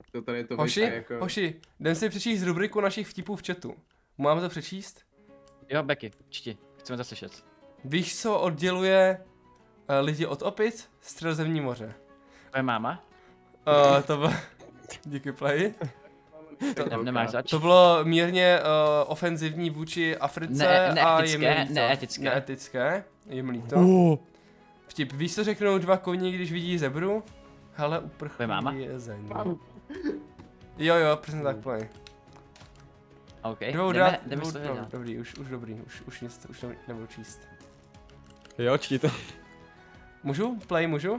To tady to Hoši, jako... hoši, jdem si přečíst rubriku našich vtipů v chatu. Máme to přečíst? Jo, Becky, čti, chceme to slyšet. Víš, co odděluje lidi od opic? Středozemní moře. Tvoje máma? To bylo... Díky, Play. Nemáš zač? To bylo mírně ofenzivní vůči Africe a je mi líto. Neetické, je mi líto. Vtip, víš, co řeknou dva koní, když vidí zebru? Hele, uprchlý jezeň. Jo, přesně tak, Play. OK, jdeme z toho dělat. Dobrý, už dobrý, už nic, už nebudu číst. Jo, čtíte. Můžu? Play, můžu?